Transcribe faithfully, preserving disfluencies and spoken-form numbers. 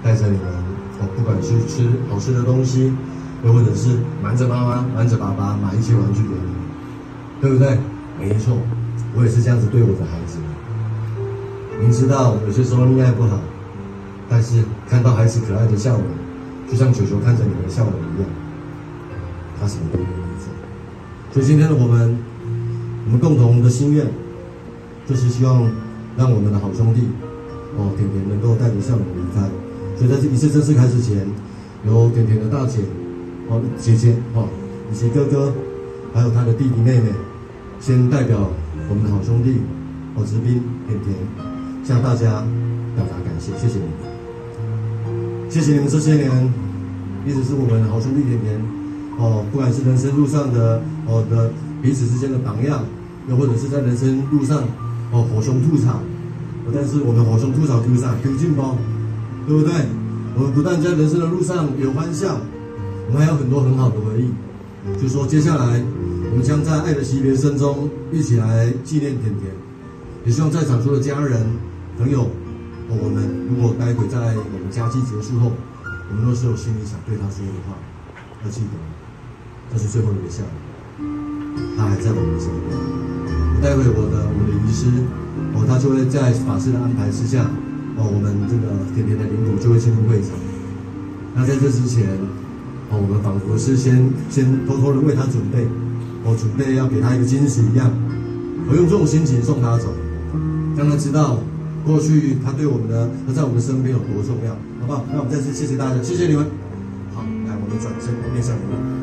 带着你们哦，不管是吃好吃的东西，又或者是瞒着妈妈、瞒着爸爸买一些玩具给你们，对不对？没错，我也是这样子对我的孩子。明知道有些时候溺爱不好，但是看到孩子可爱的笑容，就像球球看着你们的笑容一样，他什么都愿意做。所以今天的我们，我们共同的心愿，就是希望让我们的好兄弟哦，甜甜能够带着笑容离开。所以在这一次正式开始前，由甜甜的大姐哦、姐姐哦，以及哥哥，还有他的弟弟妹妹，先代表我们的好兄弟哦，直斌、甜甜，向大家表达感谢，谢谢你们，谢谢你们这些年一直是我们好兄弟甜甜哦，不管是人生路上的哦的彼此之间的榜样，又或者是在人生路上哦火熊吐槽，但是我们火熊吐槽丢啥丢劲包，对不对？我们不但在人生的路上有欢笑，我们还有很多很好的回忆。就说接下来我们将在爱的惜别声中一起来纪念甜甜，也希望在场所有的家人朋友，哦，我们如果待会在我们家祭结束后，我们都是有心里想对他说的话，要记得这是最后一个下午，他还在我们身边。待会我的我的仪师哦，他就会在法师的安排之下哦，我们这个甜甜的领主就会进入会场。那在这之前哦，我们仿佛是先先偷偷的为他准备，哦，准备要给他一个惊喜一样，我用这种心情送他走，让他知道过去他对我们的他在我们身边有多重要，好不好？那我们再次谢谢大家，谢谢你们。好，来我们转身面向你们。